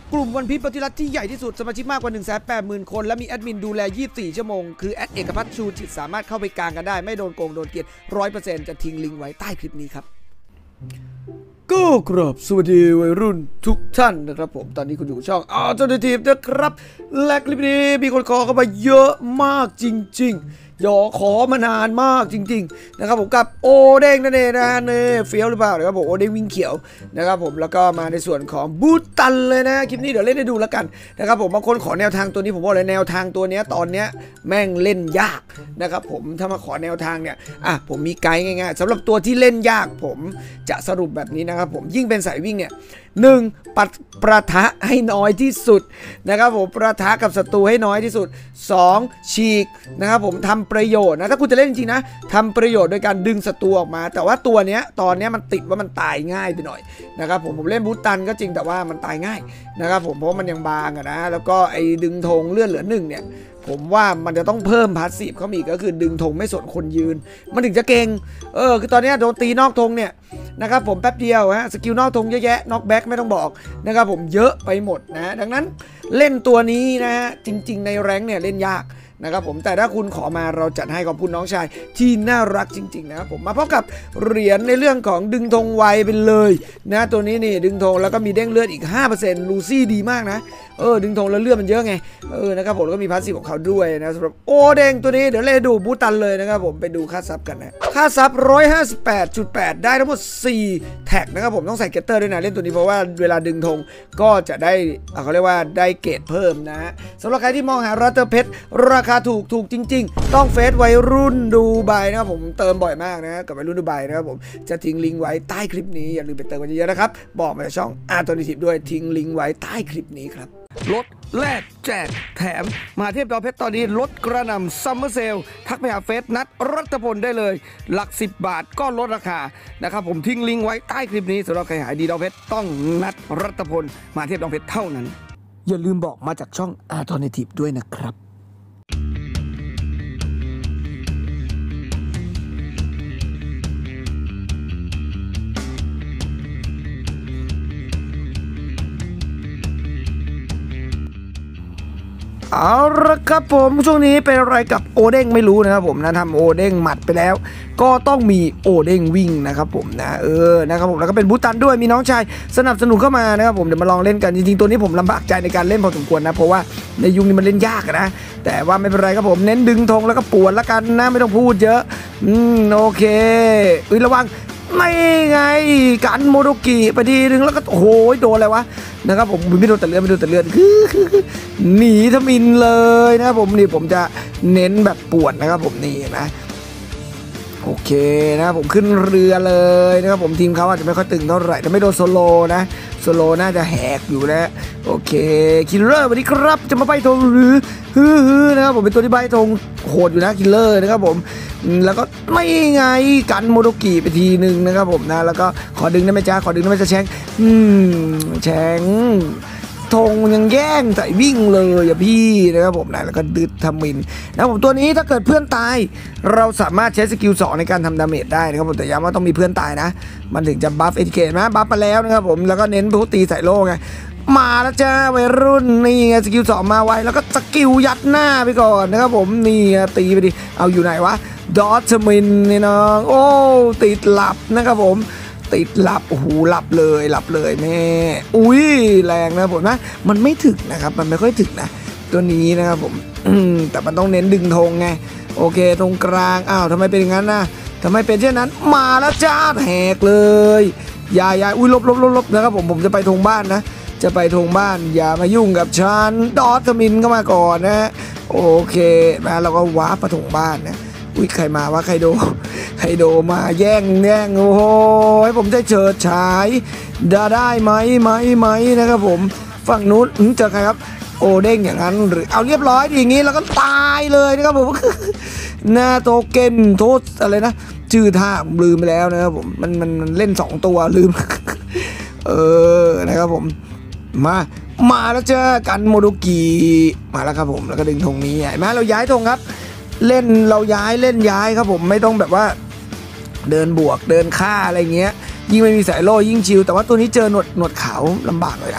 กลุ่มวันพีชปฏิรัติที่ใหญ่ที่สุดสมาชิกมากกว่า 180,000 คนและมีแอดมินดูแล24ชั่วโมงคือแอดเอกภัทรชูจิตสามารถเข้าไปกลางกันได้ไม่โดนโกงโดนเกลียด 100% จะทิ้งลิงก์ไว้ใต้คลิปนี้ครับก็กราบสวัสดีวัยรุ่นทุกท่านนะครับผมตอนนี้คุณอยู่ช่องAlternativeนะครับและคลิปนี้มีคนขอเข้ามาเยอะมากจริงๆขอมานานมากจริงๆนะครับผมกับโอเด้งนั่นเองนะเฟี้ยวหรือเปล่านะครับผมโอเด้งวิ่งเขียวนะครับผมแล้วก็มาในส่วนของบูตันเลยนะคลิปนี้เดี๋ยวเล่นให้ดูแล้วกันนะครับผมบางคนขอแนวทางตัวนี้ผมบอกเลยแนวทางตัวนี้ตอนนี้แม่งเล่นยากนะครับผมถ้ามาขอแนวทางเนี่ยผมมีไกด์ง่ายๆสำหรับตัวที่เล่นยากผมจะสรุปแบบนี้นะครับผมยิ่งเป็นสายวิ่งเนี่ย1ประทะให้น้อยที่สุดนะครับผมประทะกับศัตรูให้น้อยที่สุด2ฉีกนะครับผมทำประโยชน์นะถ้าคุณจะเล่นจริงๆนะทำประโยชน์โดยการดึงศัตรูออกมาแต่ว่าตัวเนี้ยตอนนี้มันติดว่ามันตายง่ายไปหน่อยนะครับผมเล่นบูตันก็จริงแต่ว่ามันตายง่ายนะครับผมเพราะมันยังบางนะแล้วก็ไอ้ดึงธงเลื่อนเหลือ1เนี่ยผมว่ามันจะต้องเพิ่มพาสซีฟเขาอีกก็คือดึงธงไม่สนคนยืนมันถึงจะเก่งคือตอนนี้โดนตีนอกธงเนี่ยนะครับผมแป๊บเดียวฮะสกิลนอกธงเยอะแยะนอกแบ็กไม่ต้องบอกนะครับผมเยอะไปหมดนะดังนั้นเล่นตัวนี้นะจริงๆในแรงเนี่ยเล่นยากนะครับผมแต่ถ้าคุณขอมาเราจัดให้ขอบคุณน้องชายที่น่ารักจริงๆนะครับผมมาพบกับเหรียญในเรื่องของดึงธงไวไปเลยนะตัวนี้นี่ดึงธงแล้วก็มีเด้งเลือดอีก 5% ลูซี่ดีมากนะดึงธงแล้วเลือดมันเยอะไงนะครับผมแล้วก็มีพาสซีฟของเขาด้วยนะสำหรับโอเด้งตัวนี้เดี๋ยวเลยดูบูตันเลยนะครับผมไปดูค่าซับกันนะค่าซับ 158.8 ได้ทั้งหมด4แท็กนะครับผมต้องใส่เกตเตอร์ด้วยนะเล่นตัวนี้เพราะว่าเวลาดึงธงก็จะได้เขาเรียกว่าได้เกรดเพิ่มนะสำหรับใครที่มองหารัตเตอร์เพชรราคาถูกจริงๆต้องเฟซวัยรุ่นดูไบนะครับผมเติมบ่อยมากนะกับวัยรุ่นดูไบนะครับผมจะทิ้งลิงก์ไว้ใต้คลิปนี้อย่าลืมไปเติมกันเยอะๆนะครับบอกมาในช่องAlternativeด้วยทิ้งลิงก์ไว้ใต้คลิปนี้ครับลดแลกแจกแถมมาเทียบดาวเพชรตอนนี้ลดกระหน่ำซัมเมอร์เซลทักไปหาเฟซนัดรัตพลได้เลยหลัก10 บาทก็ลดราคานะครับผมทิ้งลิงก์ไว้ใต้คลิปนี้สำหรับใครหายดีดาวเพชรต้องนัดรัตพลมาเทียบดาวเพชรเท่านั้นอย่าลืมบอกมาจากช่องAlternativeด้วยนะครับเอาละครับผมช่วงนี้เป็นอะไรกับโอเด้งไม่รู้นะครับผมนะทำโอเด้งหมัดไปแล้วก็ต้องมีโอเด้งวิ่งนะครับผมนะนะครับผมแล้วก็เป็นบูตันด้วยมีน้องชายสนับสนุนเข้ามานะครับผมเดี๋ยวมาลองเล่นกันจริงๆตัวนี้ผมลำบากใจในการเล่นพอสมควรนะเพราะว่าในยุคนี้มันเล่นยากนะแต่ว่าไม่เป็นไรครับผมเน้นดึงธงแล้วก็ปวดละกันนะไม่ต้องพูดเยอะโอเคระวังไม่ไงกันโมโดกิไปทีนึงแล้วก็โอ้โหโดนอะไรวะนะครับผมไม่โดนแต่เลือดหนีทมินเลยนะครับผมนี่ผมจะเน้นแบบปวดนะครับผมนี่นะโอเคนะผมขึ้นเรือเลยนะครับผมทีมเขาอาจจะไม่ค่อยตึงเท่าไหร่แต่ไม่โดนโซโลนะโซโลน่าจะแหกอยู่แล้วโอเคคิลเลอร์สวัสดีครับจะมาใบธงหรือนะครับผมเป็นตัวที่ใบธงโหดอยู่นะคิลเลอร์นะครับผมแล้วก็ไม่ไงกันโมโดกิไปทีนึงนะครับผมนะแล้วก็ขอดึงได้ไหมจ้าขอดึงได้ไหมจ้าแชงแชงธงยังแย่งใส่วิ่งเลยอย่าพี่นะครับผมนะแล้วก็ดึดทมินนะผมตัวนี้ถ้าเกิดเพื่อนตายเราสามารถใช้สกิล2ในการทำดาเมจได้นะครับผมแต่ย้ำว่าต้องมีเพื่อนตายนะมันถึงจะบัฟเอทีเคนะบัฟมาแล้วนะครับผมแล้วก็เน้นทุตีใส่โล่ไงมาแล้วจ้าวัยรุ่นนี่ไงสกิล2มาไวแล้วก็สกิลยัดหน้าไปก่อนนะครับผมนี่ตีไปดิเอาอยู่ไหนวะดอทมินนี่น้องโอ้ติดหลับนะครับผมติดหลับโอ้โหหลับเลยแม่อุ้ยแรงนะผมนะมันไม่ถึกนะครับมันไม่ค่อยถึกนะตัวนี้นะครับผมแต่มันต้องเน้นดึงธงไงโอเคตรงกลางอ้าวทำไมเป็นอย่างนั้นนะทำไมเป็นเช่นนั้นมาแล้วจ้าแหกเลยอย่าอุ้ยลบนะครับผมจะไปธงบ้านนะจะไปธงบ้านอย่ามายุ่งกับฉันดอทมินเข้ามาก่อนนะโอเคมาเราก็วาร์ปไปธงบ้านนะอุ้ยใครมาวะไคโดมาแย่งโอ้โหให้ผมได้เฉิดฉายได้ไหมนะครับผมฝั่งนู้นเจอใครครับโอเด้งอย่างนั้นหรือเอาเรียบร้อยอย่างนี้แล้วก็ตายเลยนะครับผมหน้าโตเกนโทษอะไรนะชื่อท่าลืมไปแล้วนะครับผมมันเล่น2ตัวลืมนะครับผมมาแล้วเจอกันโมโดกิมาแล้วครับผมแล้วก็ดึงธงนี้มาเราย้ายธงครับเล่นย้ายครับผมไม่ต้องแบบว่าเดินบวกเดินฆ่าอะไรเงี้ยยิ่งไม่มีสายโล่ยิ่งชิลแต่ว่าตัวนี้เจอหนวดขาวลำบากเลยนะ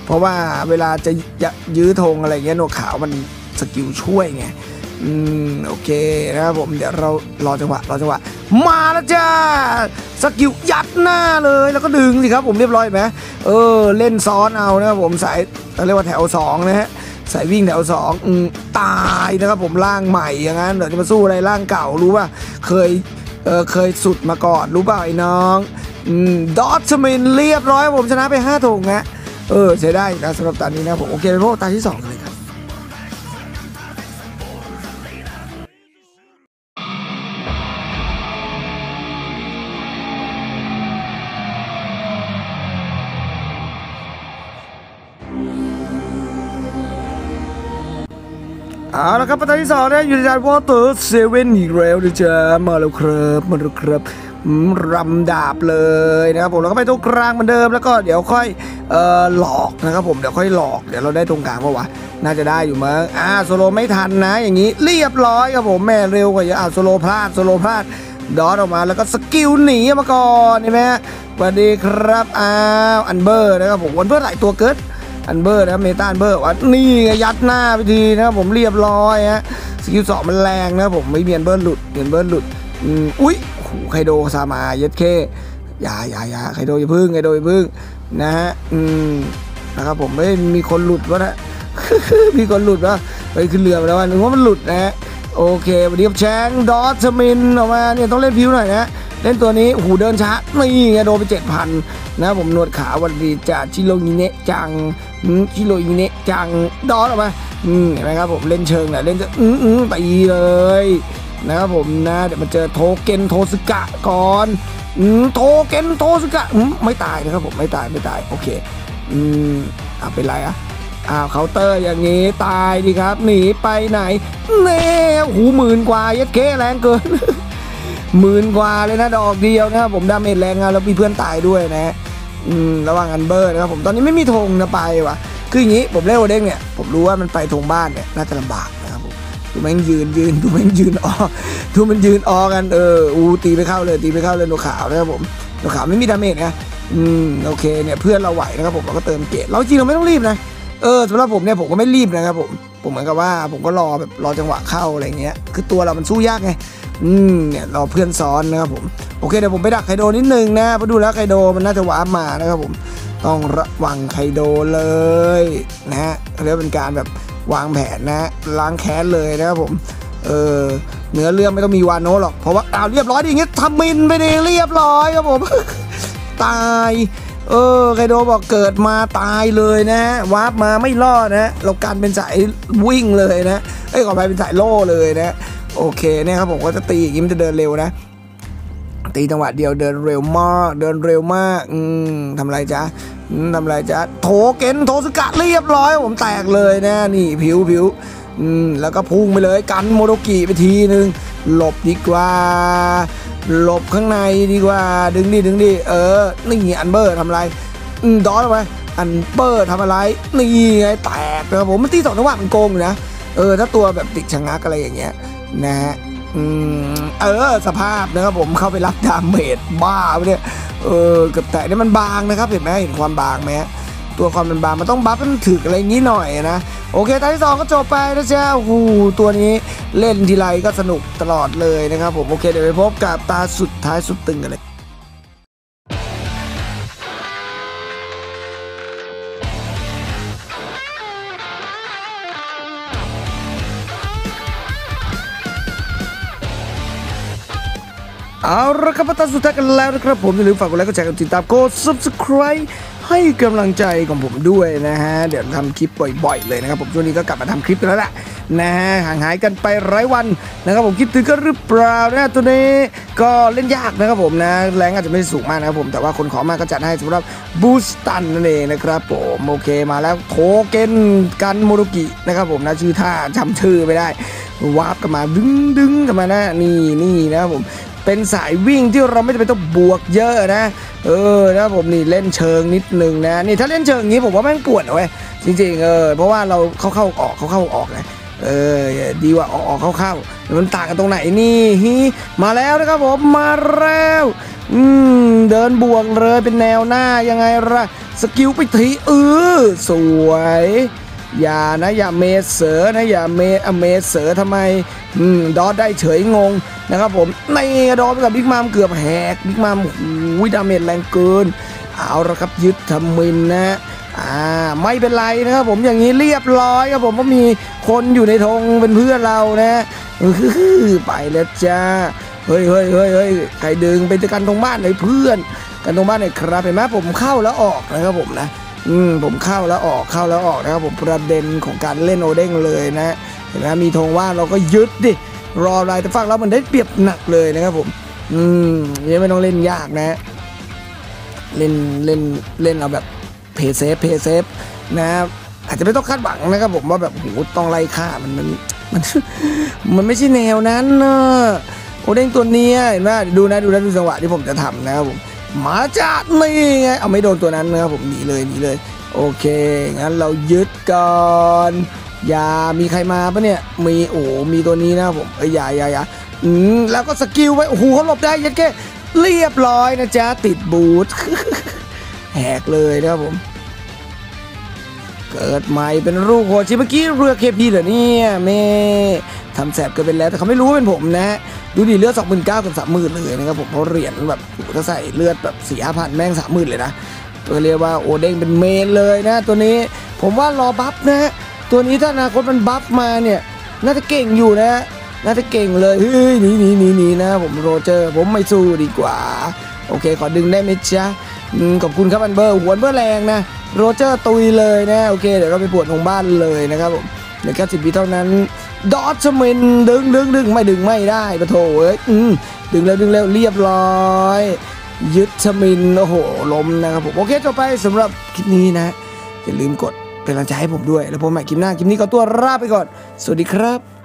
เพราะว่าเวลาจะยื้อธงอะไรเงี้ยหนวดขาวมันสกิลช่วยไงโอเคนะครับผมเดี๋ยวเรารอจังหวะมาแล้วจ้าสกิลยัดหน้าเลยแล้วก็ดึงสิครับผมเรียบร้อยไหมเล่นซ้อนเอานะครับผมสายเรียกว่าแถว2นะฮะสายวิ่งแถว2ตายนะครับผมร่างใหม่อย่างนั้นเดี๋ยวจะมาสู้อะไรร่างเก่ารู้ป่ะเคยสุดมาก่อนรู้ป่ะไอ้น้องดอทมินเรียบร้อยผมชนะไป5ธงนะใช้ได้นะสำหรับตอนนี้นะผมโอเคไปพวกตาที่2เลยครับเอาละครับประตูที่2นะอยู่ในด่านวอเตอร์7อีกแล้วนะจ๊ะมาแล้วครับรำดาบเลยนะครับผมแล้วก็ไปตรงกลางเหมือนเดิมแล้วก็เดี๋ยวค่อยหลอกนะครับผมเดี๋ยวค่อยหลอกเดี๋ยวเราได้ตรงกลางป่าววะน่าจะได้อยู่มั้งโซโลไม่ทันนะอย่างนี้เรียบร้อยครับผมแม่เร็วกว่าเยอะโซโลพลาดดอทออกมาแล้วก็สกิลหนีมาก่อนนี่ไหมสวัสดีครับอันเบอร์นะครับผมวันเบอร์หลายตัวเกิดอันเบอร์นะเมตาอันเบอร์ว่านี่ไงยัดหน้าไปทีนะครับผมเรียบร้อยฮะสกิล2มันแรงนะผมไม่เมียนเบอร์หลุดอุ้ยไคโดซามาเย็ดเคอย่าไคโดอย่าพึ่งนะฮะนะครับผมไม่มีคนหลุดวะนะ มีคนหลุดวะไปขึ้นเรือไปแล้วนึกว่ามันหลุดนะฮะโอเควันนี้แชงดอทมินออกมาเนี่ยต้องเล่นพิวหน่อยนะเล่นตัวนี้หูเดินช้านี่ไงโดนไป 7,000 นะผมนวดขาวันดีจากชิโรอิเนะจังดอทออกมาเห็นไหมครับผมเล่นเชิงนะเล่นจะตีเลยนะครับผมนะเดี๋ยวมาเจอโทเกนโทสึกะก่อนโทเกนโทสึกะไม่ตายนะครับผมไม่ตายโอเคเป็นไรเคาน์เตอร์อย่างนี้ตายดีครับหนีไปไหนเน่หู10,000 กว่ายัดเคแรงเกิน 10,000 กว่าเลยนะดอกเดียวนะครับผมดาเมจแรงแล้วมีเพื่อนตายด้วยนะระหว่างอันเบอร์นะครับผมตอนนี้ไม่มีธงนะไปวะคืออย่างนี้ผมเล่นโอเด้งเนี่ยผมรู้ว่ามันไปธงบ้านเนี่ยน่าจะลำบากนะครับผมดูแม่งยืนดูแม่งยืนออกดูมันยืนออกกันตีไปเข้าเลยหนวดขาวนะครับผมหนวดขาวไม่มีดาเมจนะโอเคเนี่ยเพื่อนเราไหวนะครับผมเราก็เติมเกรดเราจริงเราไม่ต้องรีบนะสำหรับผมเนี่ยผมก็ไม่รีบนะครับผมเหมือนกับว่าผมก็รอจังหวะเข้าอะไรเงี้ยคือตัวเรามันสู้ยากไงเนี่ยรอเพื่อนซ้อนนะครับผมโอเคเดี๋ยวผมไปดักไคโดนิดนึงนะเพราะดูแล้วไคโดมันน่าจะวาร์ปมานะครับผมต้องระวังไคโดเลยนะฮะเรียกเป็นการแบบวางแผนนะล้างแค้นเลยนะครับผมเนื้อเรื่องไม่ต้องมีวานโนหรอกเพราะว่าเรียบร้อยอย่างเงี้ยทำมินไปเองเรียบร้อยครับผม ตายไคโดบอกเกิดมาตายเลยนะวาร์ปมาไม่รอดนะเราการเป็นสายวิ่งเลยนะขอไปเป็นสายโล่เลยนะโอเคเนี่ยครับผมก็จะตีอย่างนี้มันจะเดินเร็วนะตีจังหวะเดียวเดินเร็วมากทำไรจ๊ะโถเกนโทสึกะเรียบร้อยผมแตกเลยนะนี่ผิวแล้วก็พุ่งไปเลยกันโมโดกิไปทีนึงหลบดีกว่าหลบข้างในดีกว่าดึงดินี่อันเบอร์ทำอะไรดอทไปอันเบอร์ทำอะไรนี่ไงแตกนะครับผมมันตี2 จังหวะมันโกงอยู่นะถ้าตัวแบบติดชะงักอะไรอย่างเงี้ยนะฮะสภาพนะครับผมเข้าไปรับดาเมจบ้าไปเนี่ยกับแต่นี่มันบางนะครับเห็นไหมเห็นความบางไหมตัวความเป็นบางมันต้องบัฟมันถึกอะไรงี้หน่อยนะโอเคตาที่2ก็จบไปนะจ๊ะตัวนี้เล่นทีไรก็สนุกตลอดเลยนะครับผมโอเคเดี๋ยวไปพบกับตาสุดท้ายสุดตึงกันเลยเอาละครับตอนสุดท้ายกันแล้วนะครับผมอย่าลืมฝากกดไลค์กดแชร์กดติดตามกด subscribe ให้กำลังใจของผมด้วยนะฮะเดี๋ยวทำคลิปบ่อยๆเลยนะครับผมช่วงนี้ก็กลับมาทำคลิปแล้วแหละนะฮะห่างหายกันไปหลายวันนะครับผมคิดถึงกันหรือเปล่านะตัวนี้ก็เล่นยากนะครับผมนะแรงอาจจะไม่สูงมากนะครับผมแต่ว่าคนขอมาก็จัดให้สำหรับบูสตันนั่นเองนะครับผมโอเคมาแล้วโทเก้นกันโมโดกินะครับผมนะชื่อท่าจำชื่อไม่ได้วาร์ปกันมาดึงกันมานะนี่นะครับผมเป็นสายวิ่งที่เราไม่จำเป็นต้องบวกเยอะนะนะผมนี่เล่นเชิงนิดนึงนะนี่ถ้าเล่นเชิงนี้ผมว่าแม่งปวดเว้ยจริงๆเพราะว่าเราเข้าออกนะดีกว่าออกเข้ามันต่างกันตรงไหนนี่มาแล้วนะครับผมมาแล้วเดินบวกเลยเป็นแนวหน้ายังไงล่ะสกิลไปทีสวยอย่านะอย่าเมเสอนะอย่าเมเสอทำไมดอทได้เฉยงงนะครับผมในดอทกับบิ๊กมัมเกือบแหกบิ๊กมัมดาเมจแรงเกินเอาละครับยึดทมินนะไม่เป็นไรนะครับผมอย่างนี้เรียบร้อยครับผมก็มีคนอยู่ในธงเป็นเพื่อนเรานะไปแล้วจ้าเฮ้ยใครดึงไปกันตรงบ้านไหนเพื่อนกันตรงบ้านไหนครับเห็นไหมผมเข้าแล้วออกนะครับผมนะผมเข้าแล้วออกนะครับผมประเด็นของการเล่นโอเด้งเลยนะเห็นไหมมีธงว่างเราก็ยึดดิรออะไรแต่ฝั่งเรามันได้เปรียบหนักเลยนะครับผมยังไม่ต้องเล่นยากนะเล่นเอาแบบเพย์เซฟนะอาจจะไม่ต้องคาดหวังนะครับผมว่าแบบโหต้องไล่ฆ่ามันไม่ใช่แนวนั้นนะโอเด้งตัวนี้เห็นไหมดูจังหวะที่ผมจะทำนะครับผมมาจากนี่ไงเอาไม่โดนตัวนั้นนะครับผมหนีเลยโอเคงั้นเรายึดก่อนอย่ามีใครมาปะเนี่ยมีตัวนี้นะครับผมอย่าแล้วก็สกิลไว้โอ้โหเขาหลบได้ยัดแค่เรียบร้อยนะจ๊ะติดบูท แหกเลยนะครับผมเกิดใหม่เป็นลูกโหชิเมื่อกี้เรือเคพีเหรอเนี่ยแม่ทำแสบเกินไปแล้วแต่เขาไม่รู้ว่าเป็นผมนะดูดิเลือด 29,000 กับ 30,000เลยนะครับผมเพราะเหรียญแบบถ้าใส่เลือดแบบ 4-5,000 แม่ง 30,000เลยนะตัวเรียกว่าโอเด้งเป็นเมนเลยนะตัวนี้ผมว่ารอบัฟนะตัวนี้ถ้าอนาคตมันบัฟมาเนี่ยน่าจะเก่งอยู่นะน่าจะเก่งเลยเฮ้ยหนีนะผมโรเจอร์ผมไม่สู้ดีกว่าโอเคขอดึงได้ไหมจ๊ะขอบคุณครับอันเบอร์หัวเบอร์แรงนะโรเจอร์ตุยเลยนะโอเคเดี๋ยวเราไปปวดของบ้านเลยนะครับผมเหลือแค่10 วิเท่านั้นดอทมินดึงไม่ได้ปะโถเอ้ยดึงเร็วเรียบร้อยยึดชมินโอ้โหล้มนะครับผมโอเคจบไปสำหรับคลิปนี้นะอย่าลืมกดเป็นกำลังใจให้ผมด้วยแล้วพบใหม่คลิปหน้าคลิปนี้ก็ตัวลาไปก่อนสวัสดีครับ